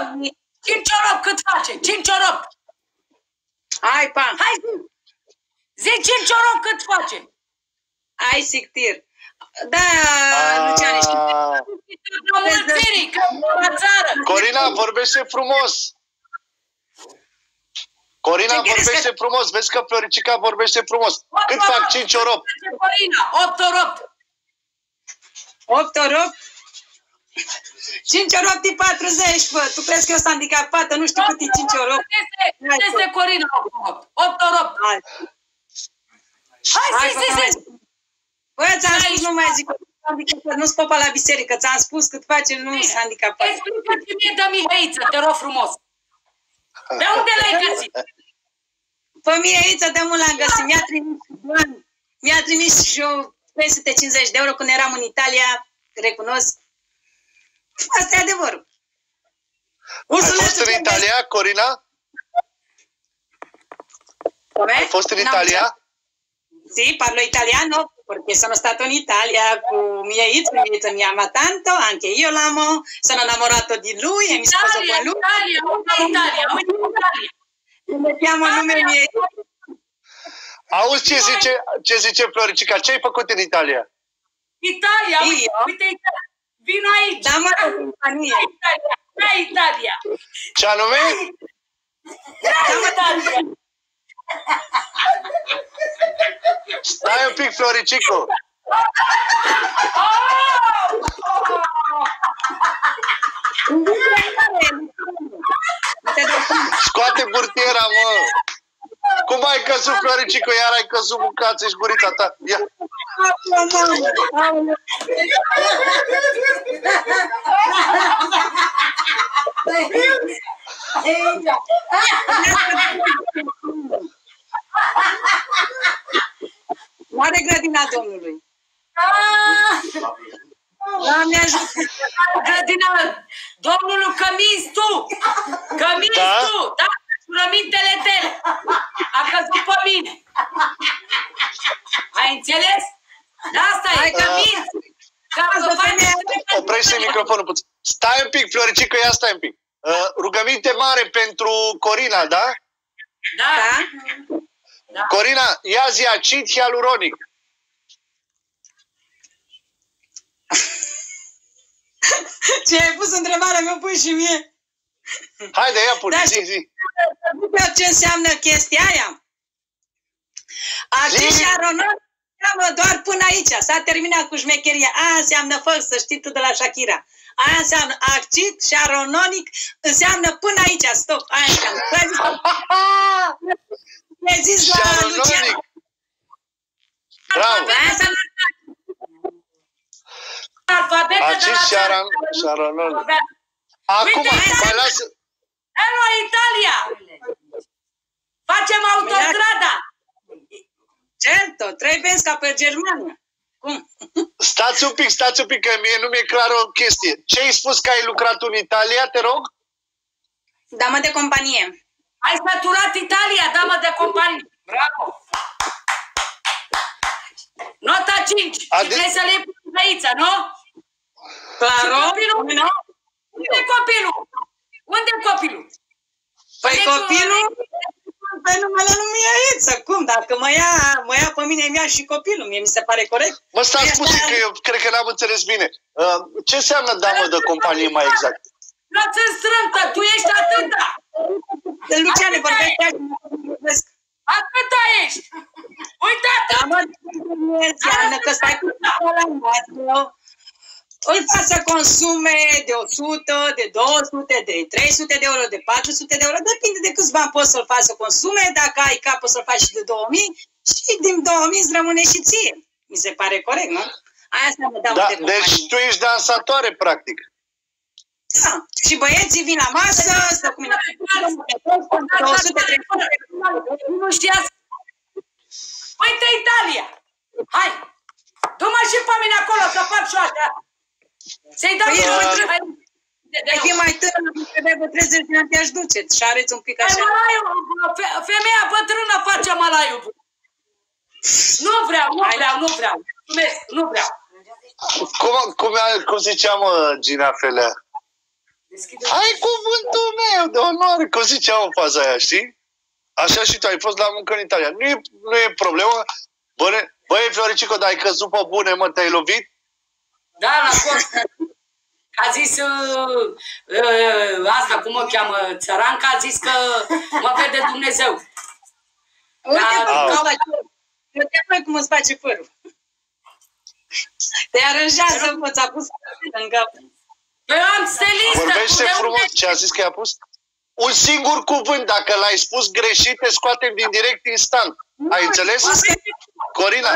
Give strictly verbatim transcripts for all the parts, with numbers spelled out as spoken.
Cinci orob cât face? Cinci orob. Hai, pa. Hai, zi. Zi cinci orob cât face? Hai, sictir. Da, Luciane, știi? Corina, vorbește frumos. Corina, vorbește frumos. Vezi că Floricica vorbește frumos. Cât fac cinci orob? Corina, opt orob. opt orob? cinci orob e patruzeci, bă. Tu crezi că eu sunt handicapată? Nu știu cât e cinci orob. Cât este Corina? opt orob. Hai, zi, zi, zi. Bă, ți-am spus, nu mai zic. Nu-ți popa la biserică. Ți-am spus cât face, nu sunt handicapată. Explică-ți mie de Mihăiță, te rog frumos. De unde l-ai găsit? Pe Mihăiță de mult l-am găsit. Mi-a trimis, mi-a trimis și eu trei sute cincizeci de euro când eram în Italia. Recunosc. Asta e adevărul. Ai fost în Italia, Corina? Come? Hai fost in Italia? Sì, parlo italiano perché sono stato in Italia con mia Izzo, mia Izzo mi ama tanto, anche io l'amo, sono innamorato di lui e mi sposo con lui. Italia, Italia, Italia, Italia. Ne chiamo nome miei. Auzi ce zice, ce zice Floricica? Ce ai făcut în Italia? Italia, Io? uite, Italia. Vino aici. Da, mă, companie. Italia, da, Italia. Ce anume? Da, Italia. Stai un pic, Floricico. Scoate burtiera, mă. Cum ai căzut, Floricico? Iar ai căzut, mâncați-și gurița ta. Ia. Mare grădina Domnului. Doamne ajută. Grădina Domnului, că minți tu. Că minți Da? tu. Da? Jurămintele tale. A căzut pe mine. Ai înțeles? Da, asta e, că minți. Că faci... Oprește microfonul puțin. Stai un pic, Floricico, ia stai un pic. Uh, rugăminte mare pentru Corina, da? Da. Da? Corina, ia zi acid hialuronic. Ce ai pus întrebarea mea, pui și mie. Haide, ia pune, Da, zi, zi. Ce înseamnă chestia aia? Acid Zi. și aronor înseamnă doar până aici. S-a terminat cu șmecheria. Aia înseamnă fă, să știi tu de la Shakira. Aia înseamnă acid și arononic înseamnă până aici. Stop. Aia înseamnă. Mi-ai zis la Luciana. Bravo. Aia înseamnă Acid și arononic. Acum, mai lasă. Hello, Italia! Facem autostrada! certo, trebuie ca pe Germania. Cum? Stați un pic, stați un pic, că mie nu mi-e clară o chestie. Ce ai spus că ai lucrat în Italia, te rog? Damă de companie. Ai săturat Italia, damă de companie. Bravo! Nota cinci. Și Ade- trebuie să le iei pe aici, nu? Claro? Și copilul? Nu? Unde copilul? Unde copilul? Păi Deci, copilul? Pe numele lui Mihăiță. Cum? Dacă mă ia, mă ia pe mine, mi-a și copilul. Mie mi se pare corect. Mă, stați puțin, că eu cred că n-am înțeles bine. Uh, ce înseamnă damă de companie mai exact? Nu-ți înstrâmtă, tu ești atâta. De Luciane, vorbește așa, nu vorbesc. Atâta ești. Uite-te. Damă de companie înseamnă că stai cu la noastră. Îl faci să consume de o sută, de două sute, de trei sute de euro, de patru sute de euro. Depinde de câți bani poți să-l faci să consume. Dacă ai cap, poți să-l faci și de două mii. Și din două mii îți rămâne și ție. Mi se pare corect, nu? Aia înseamnă damă Da, de companie. deci tu ești dansatoare, practic. Da. Și băieții vin la masă, stă cu mine. două sute, trei sute. Nu știa. Uite Italia. Hai. Du-mă și pe mine acolo, să fac șoatea. Să-i dau Păi, eu uh, întreb. Dacă e mai tânăr, trebuie pe treizeci de ani te-aș duce și areți un pic Păi, așa. malaiu, fe- femeia bătrână face malaiu. Nu vreau, nu vreau, nu vreau. Mulțumesc, nu vreau. Cum, cum, cum zicea, mă, Gina Felea? Deschide. Ai cuvântul meu de onoare, că ziceam în faza aia, știi? Așa și tu ai fost la muncă în Italia. Nu e, nu e problemă. Băi, băi, Floricico, dar ai căzut pe bune, mă, te-ai lovit? Da, la fost. A zis uh, uh, asta, cum o cheamă, țăranca, a zis că mă vede Dumnezeu. Uite Da, cum îți face, uite voi cum îți face părul. Te aranjează, mă, ți-a pus în cap. Eu am stelistă. Vorbește frumos. Ce a zis că i-a pus? Un singur cuvânt, dacă l-ai spus greșit, te scoatem din direct instant. Ai înțeles? Corina,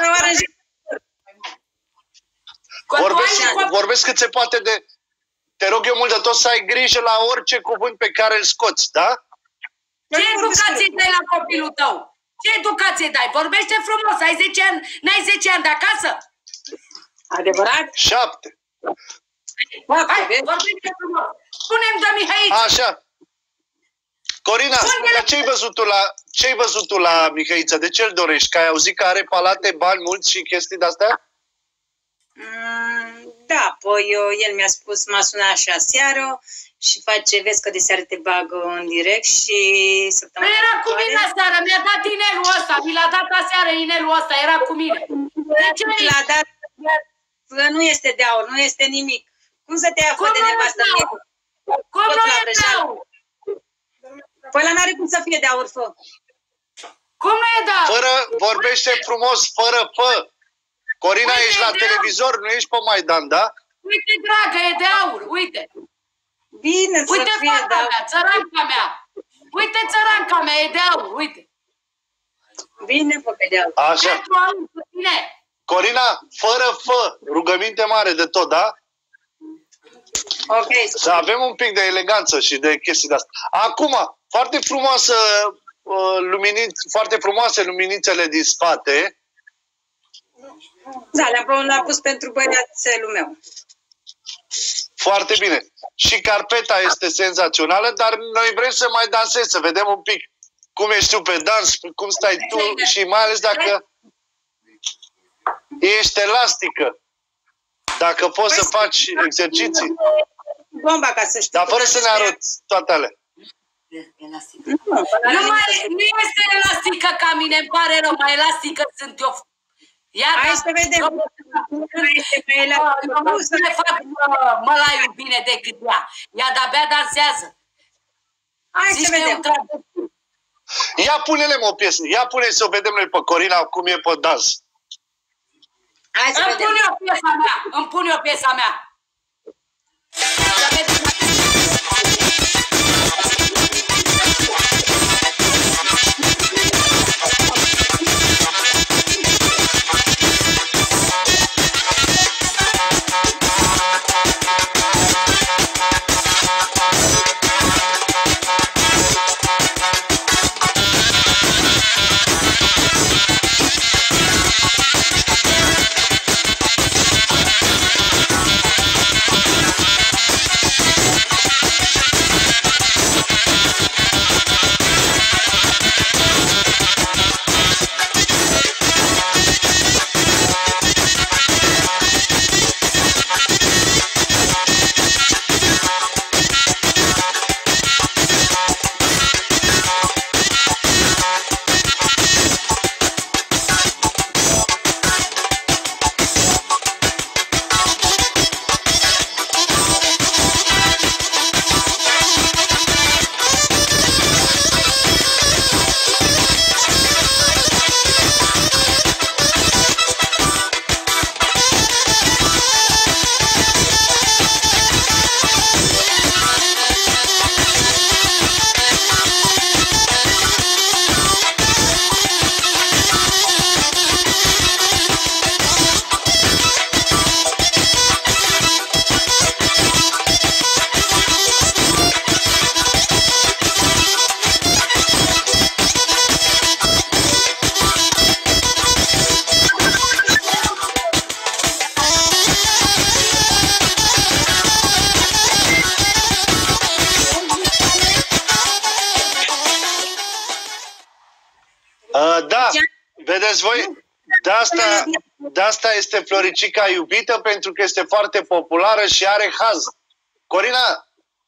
vorbesc, vorbesc cât se poate de... Te rog eu mult de tot să ai grijă la orice cuvânt pe care îl scoți, da? Ce educație dai la copilul tău? Ce educație dai? Vorbește frumos, ai zece ani, n-ai zece ani de acasă? Adevărat? Șapte. Hai, vorbește frumos. Spune-mi de Mihaiță. Așa. Corina, dar ce-ai văzut tu la, ce-ai văzut tu la Mihaiță? De ce-l dorești? Că ai auzit că are palate, bani mulți și chestii de-astea? Mm, da, păi eu, el mi-a spus, m-a sunat așa seară și face, vezi că de seară te bagă în direct și săptămâna Păi era cu mine aseară, mi-a dat inelul ăsta, mi l-a dat aseară inelul ăsta, era cu mine. De ce mi l-a dat, că nu este de aur, nu este nimic. Cum să te ia fă de nevastă mie? Cum nu e de aur? Păi ăla n-are cum să fie de aur, fă. Cum nu e de aur? Fără, vorbește frumos, fără fă. Corina, Uite, ești la de televizor, aur. nu ești pe Maidan, da? Uite, dragă, e de aur, uite. Bine să Uite fie, fata da. mea, țăranca mea. Uite țăranca mea, e de aur, uite. Bine, fă pe de aur. Așa. Pentru aur, cu tine. Corina, fără fă, rugăminte mare de tot, da? Ok. Să avem un pic de eleganță și de chestii de-astea. Acum, foarte frumoasă, luminițe, foarte frumoase luminițele din spate. Da, le-am le pus pentru băiațelul meu. Foarte bine. Și carpeta este senzațională, dar noi vrem să mai dansezi, să vedem un pic cum ești tu pe dans, cum stai tu și mai ales dacă ești elastică. Dacă poți să faci exerciții. Bomba, ca să știi. Dar fără să ne arăți toate alea. Nu, mai, nu este elastică ca mine, îmi pare rău, mai elastică sunt eu. Ia, hai să vedem. Nu să ne fac mălaiul bine decât ea. Ea de-abia dansează. Hai să vedem. Ia pune-le o piesă. Ia pune să o vedem noi pe Corina cum e pe dans. Hai să îmi vedem. pun eu piesa mea. Îmi pun eu piesa mea. Să vedem. Da, vedeți voi, de asta, de asta este Floricica iubită, pentru că este foarte populară și are haz. Corina,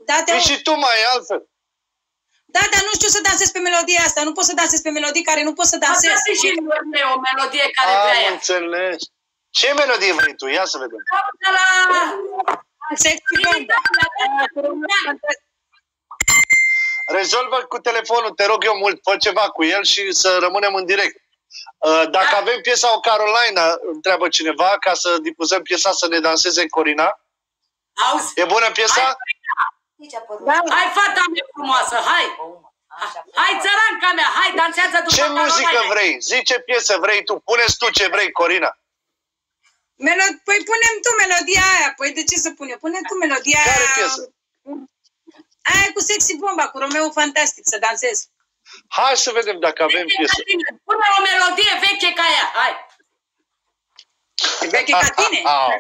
Da, te Păi și tu mai e altfel. Da, dar nu știu să dansez pe melodia asta. Nu pot să dansez pe melodii care nu pot să dansez. Asta și o melodie care Am vrea ea. înțeles. Ce melodie vrei tu? Ia să vedem. Caută la... Sexy Bomba. Rezolvă cu telefonul, te rog eu mult, fă ceva cu el și să rămânem în direct. Uh, Dacă Da. avem piesa o Carolina, întreabă cineva, ca să difuzăm piesa să ne danseze Corina. Auzi? E bună piesa? Da. Hai, fata mea frumoasă, hai! Hai, țăranca mea, hai, dansează după Ce Carolina. muzică vrei? Zi ce piesă vrei tu. Pune-ți tu ce vrei, Corina. Melo- păi punem tu melodia aia. Păi de ce să punem? Pune tu melodia Care aia. piesă? Aia cu Sexy Bomba, cu Romeo Fantastic, să dansez. Hai să vedem dacă avem Veche piesă. ca tine. Pune o melodie veche ca ea, hai! E veche ca tine.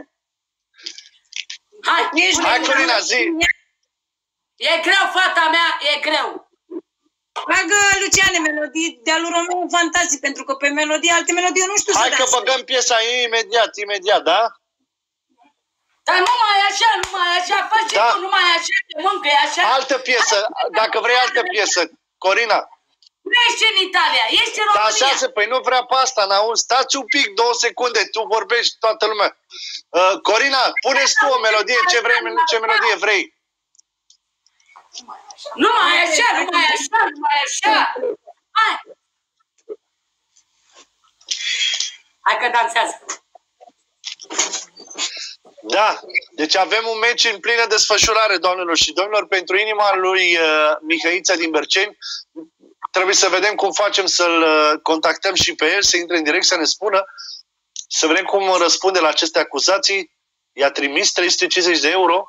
Hai, Ești pune- Hai, Corina, zi. E greu, fata mea, e greu. Bagă, Luciane, melodii de-a lui Romeo Fantastic, pentru că pe melodii, alte melodii eu nu știu Hai să că dansez. băgăm piesa imediat, imediat, da? Dar nu mai așa, nu mai așa, faci Da. da. tu, nu mai așa, te mâncă, e așa. Altă piesă, dacă vrei altă piesă, Corina. Nu ești în Italia, ești în România. Dansează, păi nu vrea pe asta, n-auzi? Stați un pic, două secunde, tu vorbești toată lumea. Uh, Corina, pune-ți tu o melodie, ce vrei, ce melodie vrei. Nu mai așa, nu mai așa, nu mai așa. Hai. Hai că dansează. Da, deci avem un meci în plină desfășurare, doamnelor și domnilor, pentru inima lui uh, Mihăița din Berceni. Trebuie să vedem cum facem să-l uh, contactăm și pe el, să intre în direct, să ne spună, să vedem cum răspunde la aceste acuzații. I-a trimis trei sute cincizeci de euro.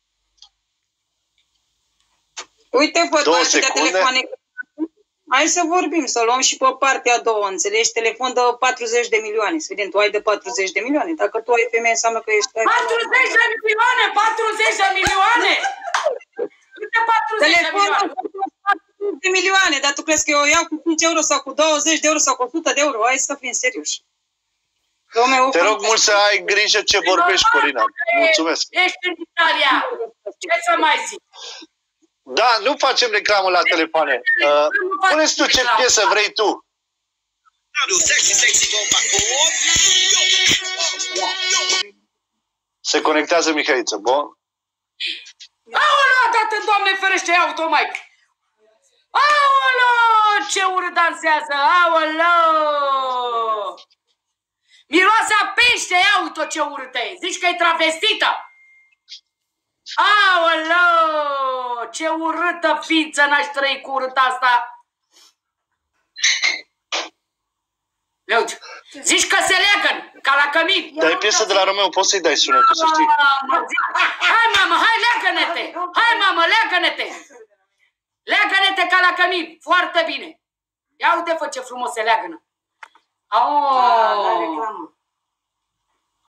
Uite, văd Două atâtea secunde. telefoane. Hai să vorbim, să luăm și pe partea a doua, înțelegi? Telefon de patruzeci de milioane. Să vedem, tu ai de patruzeci de milioane. Dacă tu ai femeie, înseamnă că ești... patruzeci de milioane, patruzeci de milioane. Uite patruzeci de Telefonul milioane. patruzeci de milioane, dar tu crezi că eu o iau cu cinci euro sau cu douăzeci de euro sau cu o sută de euro? Hai să fim serioși. Romeo Te rog Fantastic. mult să ai grijă ce vorbești, Corina. Mulțumesc. Ești în Italia. Ce să mai zic? Da, nu facem reclamă la telefoane. Uh, Pune-ți tu ce piesă vrei tu. Se conectează Mihăiță. Bun. Aoleu, dată, Doamne ferește, auto, mai. Aoleu, ce urât dansează, aoleu. Miroase a pește, auto, ce urâtă e. Zici că e travestită. Aoleu, ce urâtă ființă n-aș trăi cu urât asta. Ia uite. Zici că se leagă ca la cămin. Dar e piesă de la Romeo, poți să-i dai sunetul, să știi. Hai, mamă, hai, leagă-ne-te! Hai, mamă, leagă-ne-te! Leagă-ne-te ca la cămin! Foarte bine! Ia uite, fă ce frumos se leagă-nă! Oh.